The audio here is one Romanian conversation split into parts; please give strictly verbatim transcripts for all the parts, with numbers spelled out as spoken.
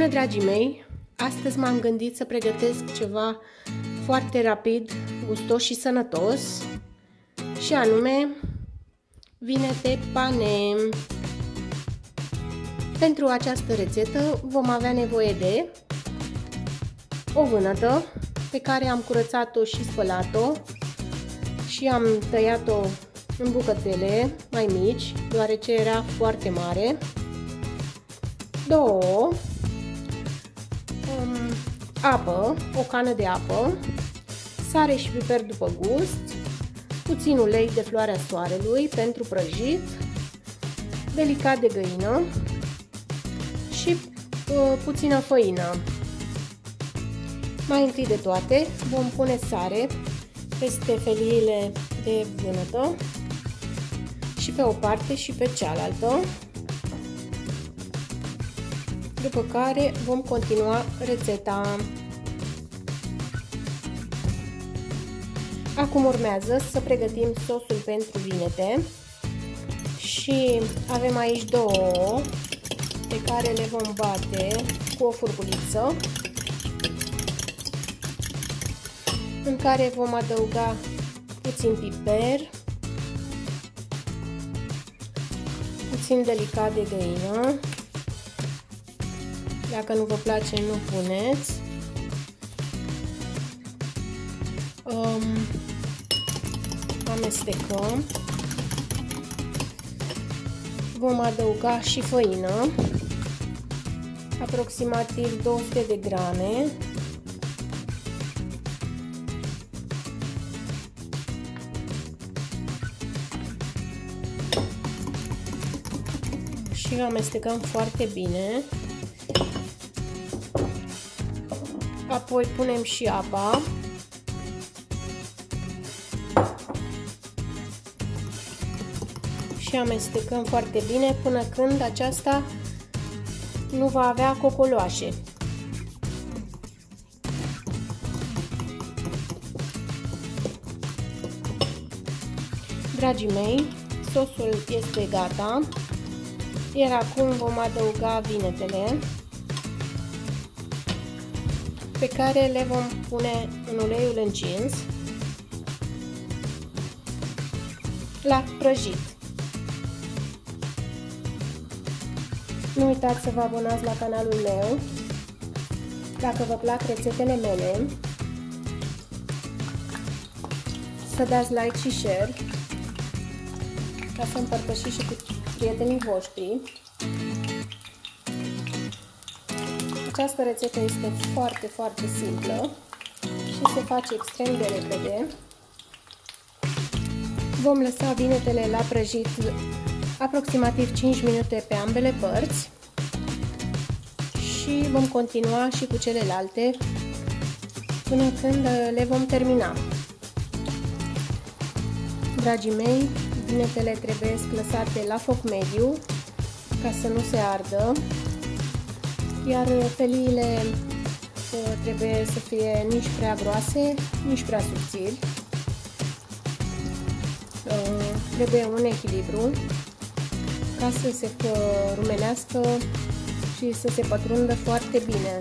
Bună, dragii mei! Astăzi m-am gândit să pregătesc ceva foarte rapid, gustos și sănătos, și anume vinete pane. Pentru această rețetă vom avea nevoie de o vânătă pe care am curățat-o și spălat-o și am tăiat-o în bucățele mai mici, deoarece era foarte mare. Două um, apă, o cană de apă, sare și piper după gust, puțin ulei de floarea soarelui pentru prăjit, delicat de găină și uh, puțină făină. Mai întâi de toate vom pune sare peste feliile de vânătă și pe o parte și pe cealaltă, după care vom continua rețeta. Acum urmează să pregătim sosul pentru vinete și avem aici două ouă pe care le vom bate cu o furculiță, în care vom adăuga puțin piper, puțin delicat de găină. Dacă nu vă place, nu puneți. Um, amestecăm. Vom adăuga și făină, aproximativ două sute de grame. Și amestecăm foarte bine. Apoi punem și apa. Și amestecăm foarte bine până când aceasta nu va avea cocoloașe. Dragii mei, sosul este gata, iar acum vom adăuga vinetele, pe care le vom pune în uleiul încins la prăjit. Nu uitați să vă abonați la canalul meu dacă vă plac rețetele mele, să dați like și share ca să împărtășiți și cu prietenii voștri. Această rețetă este foarte, foarte simplă și se face extrem de repede. Vom lăsa vinetele la prăjit aproximativ cinci minute pe ambele părți și vom continua și cu celelalte până când le vom termina. Dragii mei, vinetele trebuie lăsate la foc mediu ca să nu se ardă, iar feliile trebuie să fie nici prea groase, nici prea subțiri. Trebuie un echilibru ca să se rumenească și să se pătrundă foarte bine.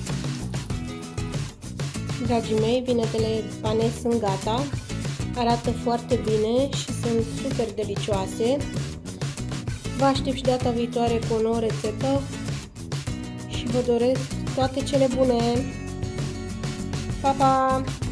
Dragii mei, vinetele pane sunt gata, arată foarte bine și sunt super delicioase. Vă aștept și data viitoare cu o nouă rețetă și vă doresc toate cele bune. Pa, pa!